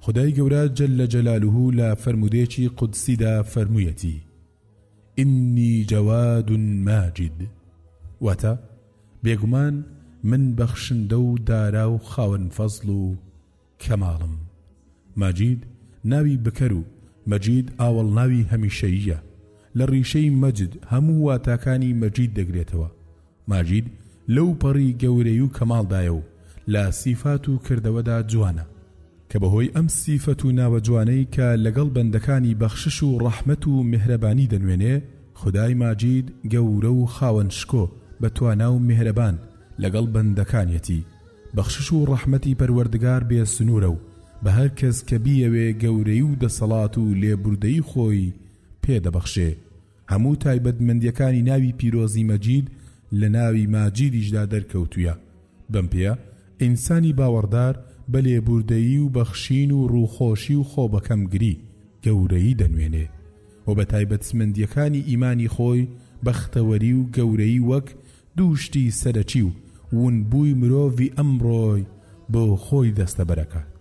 خدای گەورە جل جلاله لا فرمودێکی قودسیدا فرموویەتی ئینی جەواد ماجد، واتە بێگومان من بەخشندە و دارا و خاوەن فەزڵ و کەماڵم. ماجید ناوی بکەر و مەجید ئاوەڵ ناوی هەمیشەییە. لە ڕیشەی مەجد هەموو واتاکانی مەجید دەگرێتەوە. ماجید لەو پەڕی گەورەی و کەماڵدایە و لە سیفات و کردەوەدا جوانە کە بەهۆی ئەم سیفەت و ناوە جوانەی کە لەگەڵ بەندەکانی بەخشش و ڕەحمەت و میهرەبانی دەنوێنێ، خدای ماجید گەورە و خاوەن شکۆ بە توانا و میهرەبان لەگەڵ بەندەکانیەتی. بەخشش و ڕەحمەتی پەروەردگار بێ سنوورە و بە هەر کەس کە بیەوێ گەورەی و دەسەڵات و لێبوردەی خۆی پێدەبەخشێ. هەموو تایبەتمەندیەکانی ناوی پیرۆزی مەجید لە ناوی ماجیدیشدا دەرکەوتوویە. بەم پێیە ئینسانی باوەڕدار بە لێبوردەیی و بەخشین و ڕووخۆشی و خۆبەکەمگری گەورەی دەنوێنێ و بە تایبەتمەندیەکانی ئیمانی خۆی بەختەوەری و گەورەی وەک دووشتی سەرەکی و ونبووی مرۆڤی ئەمڕۆی بۆ خۆی دەستە بەرەکات.